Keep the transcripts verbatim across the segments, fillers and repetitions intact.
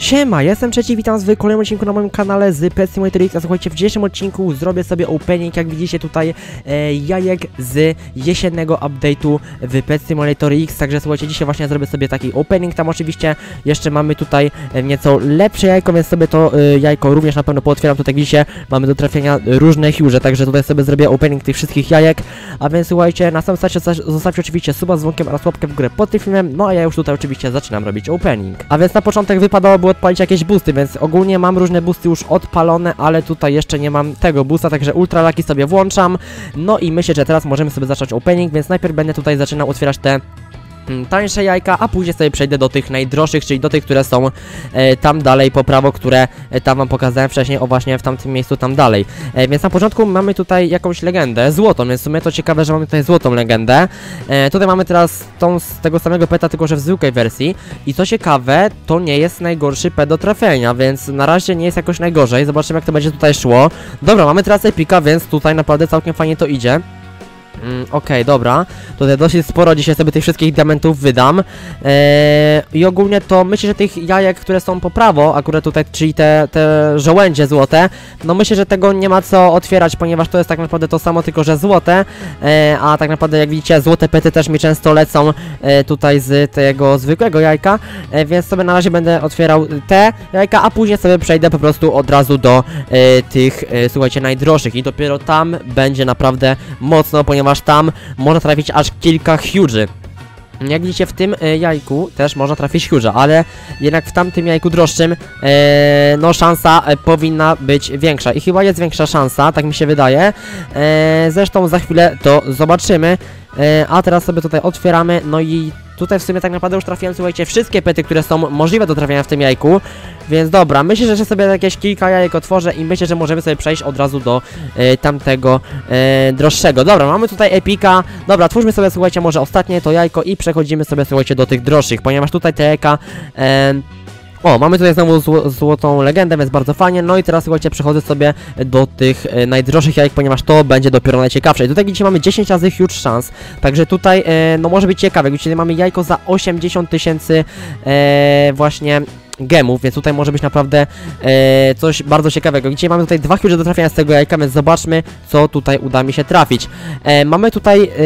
Siema, jestem Trzeci, witam was w kolejnym odcinku na moim kanale z Pet Simulator X. A słuchajcie, w dzisiejszym odcinku zrobię sobie opening, jak widzicie tutaj, e, jajek z jesiennego update'u w Pet Simulator X. Także słuchajcie, dzisiaj właśnie zrobię sobie taki opening. Tam oczywiście jeszcze mamy tutaj e, nieco lepsze jajko, więc sobie to e, jajko również na pewno pootwieram. Tutaj widzicie, mamy do trafienia różne huge, także tutaj sobie zrobię opening tych wszystkich jajek. A więc słuchajcie, na samym starcie zostawcie oczywiście suba z dzwonkiem oraz łapkę w górę pod tym filmem. No a ja już tutaj oczywiście zaczynam robić opening. A więc na początek wypadałoby odpalić jakieś boosty, więc ogólnie mam różne boosty już odpalone, ale tutaj jeszcze nie mam tego boosta, także ultra lucky sobie włączam. No i myślę, że teraz możemy sobie zacząć opening, więc najpierw będę tutaj zaczynał otwierać te tańsze jajka, a później sobie przejdę do tych najdroższych, czyli do tych, które są e, tam dalej po prawo, które e, tam wam pokazałem wcześniej, o właśnie w tamtym miejscu tam dalej. E, więc na początku mamy tutaj jakąś legendę, złotą, więc w sumie to ciekawe, że mamy tutaj złotą legendę. E, tutaj mamy teraz tą z tego samego peta, tylko że w zwykłej wersji. I co ciekawe, to nie jest najgorszy pet do trafienia, więc na razie nie jest jakoś najgorzej. Zobaczymy, jak to będzie tutaj szło. Dobra, mamy teraz epika, więc tutaj naprawdę całkiem fajnie to idzie. Mm, Okej, okay, dobra. Tutaj dosyć sporo dzisiaj sobie tych wszystkich diamentów wydam. eee, I ogólnie to myślę, że tych jajek, które są po prawo, akurat tutaj, czyli te, te żołędzie złote, no myślę, że tego nie ma co otwierać, ponieważ to jest tak naprawdę to samo, tylko że złote. eee, A tak naprawdę, jak widzicie, złote pety też mi często lecą e, tutaj z tego zwykłego jajka, e, więc sobie na razie będę otwierał te jajka, a później sobie przejdę po prostu od razu do e, tych, e, słuchajcie, najdroższych. I dopiero tam będzie naprawdę mocno, ponieważ tam można trafić aż kilka huge'y. Jak widzicie, w tym e, jajku też można trafić huge'a, ale jednak w tamtym jajku droższym e, no szansa e, powinna być większa i chyba jest większa szansa, tak mi się wydaje. E, zresztą za chwilę to zobaczymy. E, a teraz sobie tutaj otwieramy, no i tutaj w sumie tak naprawdę już trafiłem, słuchajcie, wszystkie pety, które są możliwe do trafienia w tym jajku. Więc dobra, myślę, że sobie jakieś kilka jajek otworzę i myślę, że możemy sobie przejść od razu do e, tamtego e, droższego. Dobra, mamy tutaj epika. Dobra, twórzmy sobie, słuchajcie, może ostatnie to jajko i przechodzimy sobie, słuchajcie, do tych droższych, ponieważ tutaj te jajka... E, O, mamy tutaj znowu zł złotą legendę, więc bardzo fajnie. No i teraz, słuchajcie, przechodzę sobie do tych e, najdroższych jajek, ponieważ to będzie dopiero najciekawsze. I tutaj widzicie, mamy dziesięć razy huge szans. Także tutaj, e, no może być ciekawe. Widzicie, mamy jajko za osiemdziesiąt tysięcy e, właśnie gemów, więc tutaj może być naprawdę e, coś bardzo ciekawego. Dzisiaj mamy tutaj dwa huge do trafienia z tego jajka, więc zobaczmy, co tutaj uda mi się trafić. E, mamy tutaj e,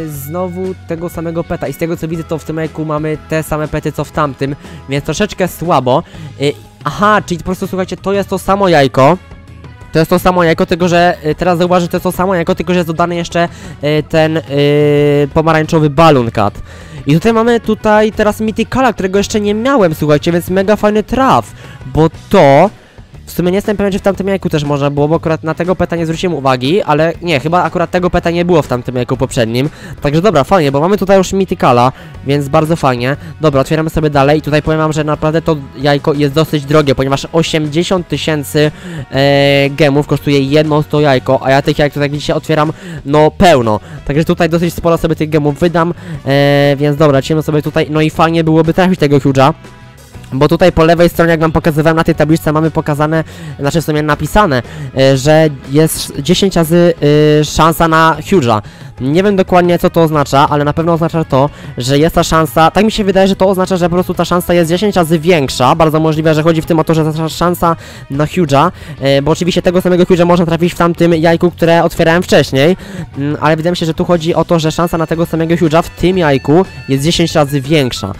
znowu tego samego peta i z tego co widzę, to w tym jajku mamy te same pety co w tamtym, więc troszeczkę słabo. E, aha, czyli po prostu, słuchajcie, to jest to samo jajko. To jest to samo jajko, tylko że y, teraz zauważy, to jest to samo jajko, tylko że jest dodany jeszcze y, ten y, pomarańczowy balloon cut. I tutaj mamy tutaj teraz Mythicala, którego jeszcze nie miałem, słuchajcie, więc mega fajny traf, bo to... W sumie nie jestem pewien, czy w tamtym jajku też można było, bo akurat na tego peta nie zwróciłem uwagi, ale nie, chyba akurat tego peta nie było w tamtym jajku poprzednim. Także dobra, fajnie, bo mamy tutaj już Mythicala, więc bardzo fajnie. Dobra, otwieramy sobie dalej i tutaj powiem wam, że naprawdę to jajko jest dosyć drogie, ponieważ osiemdziesiąt tysięcy e, gemów kosztuje jedno to jajko, a ja tych jajek tutaj, jak widzicie, otwieram no pełno. Także tutaj dosyć sporo sobie tych gemów wydam, e, więc dobra, lecimy sobie tutaj, no i fajnie byłoby trafić tego huge'a. Bo tutaj po lewej stronie, jak wam pokazywałem na tej tabliczce, mamy pokazane, znaczy w sumie napisane, y, że jest dziesięć razy y, szansa na huge'a. Nie wiem dokładnie, co to oznacza, ale na pewno oznacza to, że jest ta szansa, tak mi się wydaje, że to oznacza, że po prostu ta szansa jest dziesięć razy większa. Bardzo możliwe, że chodzi w tym o to, że ta szansa na huge'a, y, bo oczywiście tego samego huge'a można trafić w tamtym jajku, które otwierałem wcześniej, y, ale wydaje mi się, że tu chodzi o to, że szansa na tego samego huge'a w tym jajku jest dziesięć razy większa.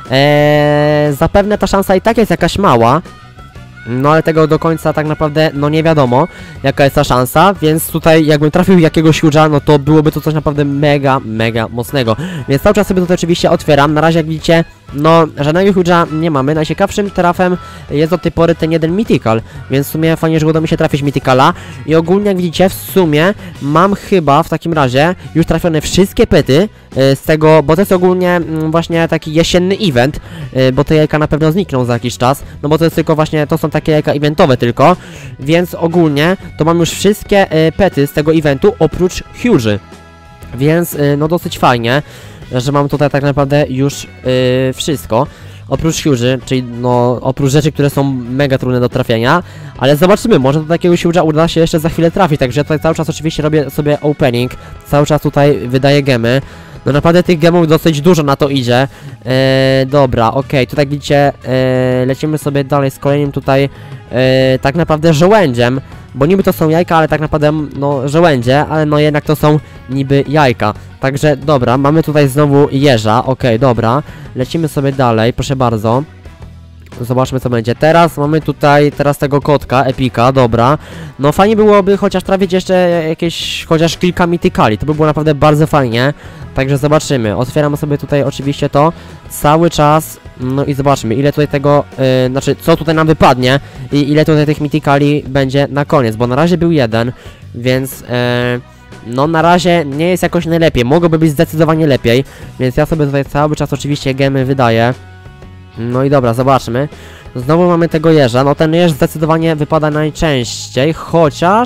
Eee, zapewne ta szansa i tak jest jakaś mała, no ale tego do końca tak naprawdę no nie wiadomo jaka jest ta szansa, więc tutaj jakbym trafił jakiegoś huge'a, no to byłoby to coś naprawdę mega, mega mocnego. Więc cały czas sobie to oczywiście otwieram. Na razie, jak widzicie, no żadnego huge'a nie mamy. Najciekawszym trafem jest do tej pory ten jeden Mythical, więc w sumie fajnie, że uda mi się trafić Mythicala. I ogólnie, jak widzicie, w sumie mam chyba w takim razie już trafione wszystkie pety y, z tego, bo to jest ogólnie y, właśnie taki jesienny event, y, bo te jajka na pewno znikną za jakiś czas, no bo to jest tylko właśnie, to są takie jajka eventowe tylko, więc ogólnie to mam już wszystkie y, pety z tego eventu oprócz huge'y, więc y, no dosyć fajnie, że mam tutaj tak naprawdę już y, wszystko. Oprócz huge'y, czyli no oprócz rzeczy, które są mega trudne do trafienia, ale zobaczymy, może do takiego huge'a uda się jeszcze za chwilę trafić, także ja tutaj cały czas oczywiście robię sobie opening, cały czas tutaj wydaję gemy. No naprawdę tych gemów dosyć dużo na to idzie. E, dobra, okej, okay. Tutaj widzicie, e, lecimy sobie dalej z kolejnym tutaj e, tak naprawdę żołędziem. Bo niby to są jajka, ale tak naprawdę, no, żołędzie, ale no jednak to są niby jajka. Także, dobra, mamy tutaj znowu jeża, okej, okay, dobra. Lecimy sobie dalej, proszę bardzo. Zobaczmy co będzie. Teraz mamy tutaj, teraz tego kotka, epika, dobra. No fajnie byłoby chociaż trafić jeszcze jakieś, chociaż kilka mitykali. To by było naprawdę bardzo fajnie. Także zobaczymy. Otwieramy sobie tutaj oczywiście to cały czas. No i zobaczmy ile tutaj tego, yy, znaczy co tutaj nam wypadnie i ile tutaj tych mitykali będzie na koniec. Bo na razie był jeden, więc yy, no na razie nie jest jakoś najlepiej. Mogłoby być zdecydowanie lepiej. Więc ja sobie tutaj cały czas oczywiście gemy wydaję. No i dobra, zobaczmy. Znowu mamy tego jeża. No ten jeż zdecydowanie wypada najczęściej, chociaż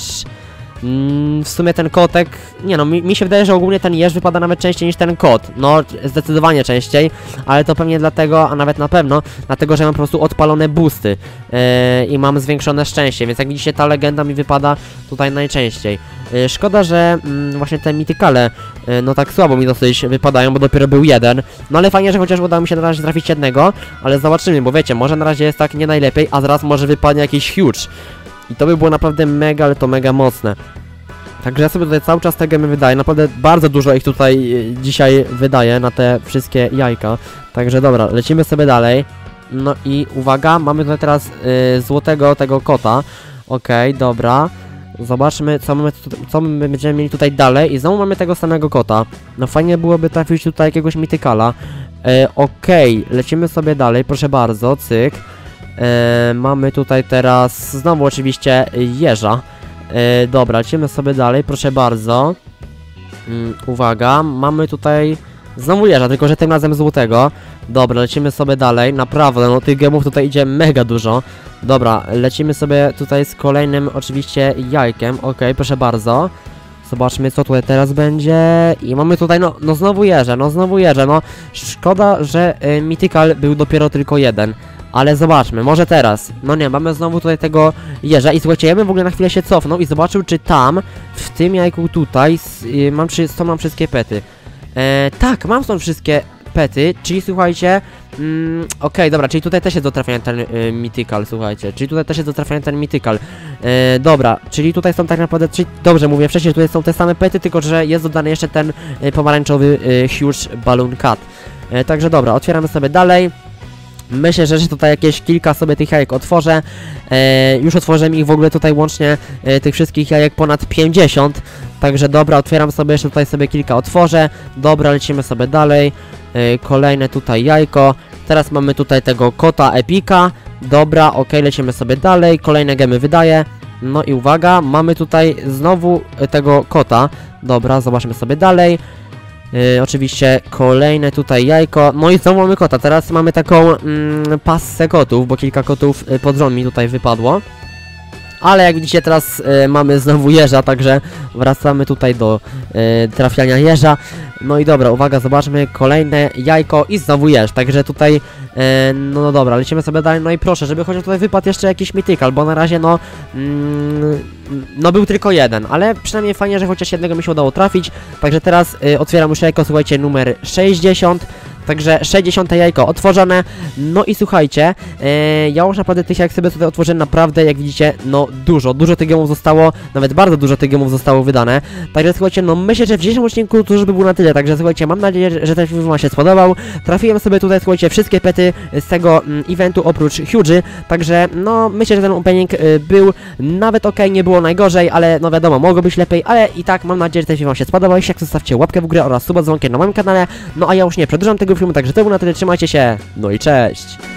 mm, w sumie ten kotek... Nie no, mi, mi się wydaje, że ogólnie ten jeż wypada nawet częściej niż ten kot. No, zdecydowanie częściej, ale to pewnie dlatego, a nawet na pewno, dlatego, że mam po prostu odpalone boosty yy, i mam zwiększone szczęście, więc jak widzicie, ta legenda mi wypada tutaj najczęściej. Yy, szkoda, że yy, właśnie te mitykale, yy, no tak słabo mi dosyć wypadają, bo dopiero był jeden. No ale fajnie, że chociaż udało mi się na razie trafić jednego, ale zobaczymy, bo wiecie, może na razie jest tak nie najlepiej, a zaraz może wypadnie jakiś huge. I to by było naprawdę mega, ale to mega mocne. Także ja sobie tutaj cały czas te gemy wydaję, naprawdę bardzo dużo ich tutaj dzisiaj wydaję na te wszystkie jajka. Także dobra, lecimy sobie dalej. No i uwaga, mamy tutaj teraz yy, złotego tego kota. Okej, okay, dobra. Zobaczmy co my, co my będziemy mieli tutaj dalej i znowu mamy tego samego kota. No fajnie byłoby trafić tutaj jakiegoś mitykala. Yy, Okej, okay, lecimy sobie dalej, proszę bardzo, cyk. Yy, mamy tutaj teraz znowu oczywiście jeża. Yy, dobra, lecimy sobie dalej, proszę bardzo. Yy, uwaga, mamy tutaj znowu jeża, tylko że tym razem złotego. Dobra, lecimy sobie dalej, naprawdę, no tych gemów tutaj idzie mega dużo. Dobra, lecimy sobie tutaj z kolejnym oczywiście jajkiem, ok, proszę bardzo. Zobaczmy co tutaj teraz będzie. I mamy tutaj, no, no znowu jeża, no znowu jeża, no szkoda, że y, Mythical był dopiero tylko jeden. Ale zobaczmy, może teraz. No nie, mamy znowu tutaj tego jeża i słuchajcie, ja bym w ogóle na chwilę się cofnął i zobaczył, czy tam, w tym jajku tutaj, y, mam, czy, to mam wszystkie pety. E, tak, mam stąd wszystkie pety, czyli słuchajcie, mm, okej, okay, dobra, czyli tutaj też jest do trafiania ten y, Mythical, słuchajcie, czyli tutaj też jest do trafiania ten Mythical. E, dobra, czyli tutaj są tak naprawdę, czyli, dobrze mówię wcześniej, że tutaj są te same pety, tylko że jest dodany jeszcze ten y, pomarańczowy y, Huge Balloon Cat. E, także dobra, otwieramy sobie dalej. Myślę, że tutaj jakieś kilka sobie tych jajek otworzę. E, już otworzyłem ich w ogóle tutaj łącznie e, tych wszystkich jajek ponad pięćdziesiąt. Także dobra, otwieram sobie jeszcze tutaj sobie kilka otworzę. Dobra, lecimy sobie dalej. E, kolejne tutaj jajko. Teraz mamy tutaj tego kota epika. Dobra, ok, lecimy sobie dalej. Kolejne gemy wydaję. No i uwaga, mamy tutaj znowu tego kota. Dobra, zobaczmy sobie dalej. Yy, oczywiście kolejne tutaj jajko. No i znowu mamy kota. Teraz mamy taką mm, passę kotów, bo kilka kotów yy, pod rząd mi tutaj wypadło. Ale jak widzicie teraz yy, mamy znowu jeża, także wracamy tutaj do yy, trafiania jeża. No i dobra, uwaga, zobaczmy kolejne jajko i znowu jeż, także tutaj yy, no, no dobra, lecimy sobie dalej. No i proszę, żeby chociaż tutaj wypadł jeszcze jakiś Mythical, bo na razie no mm, no był tylko jeden, ale przynajmniej fajnie, że chociaż jednego mi się udało trafić. Także teraz yy, otwieram już jajko, słuchajcie, numer sześćdziesiąt. Także sześćdziesiąte jajko otworzone. No i słuchajcie, e, ja już naprawdę tych jajek sobie tutaj otworzyłem naprawdę, jak widzicie, no dużo, dużo tych gemów zostało, nawet bardzo dużo tych gemów zostało wydane. Także słuchajcie, no myślę, że w dzisiejszym odcinku to już by było na tyle. Także słuchajcie, mam nadzieję, że ten film wam się spodobał. Trafiłem sobie tutaj, słuchajcie, wszystkie pety z tego mm, eventu oprócz Huge'y. Także no myślę, że ten opening y, był nawet ok, nie było najgorzej, ale no wiadomo, mogło być lepiej, ale i tak mam nadzieję, że ten film wam się spodobał. Jeśli tak, zostawcie łapkę w górę oraz suba z dzwonkiem na moim kanale. No a ja już nie przedłużam tego filmu, także to było na tyle, trzymajcie się, no i cześć!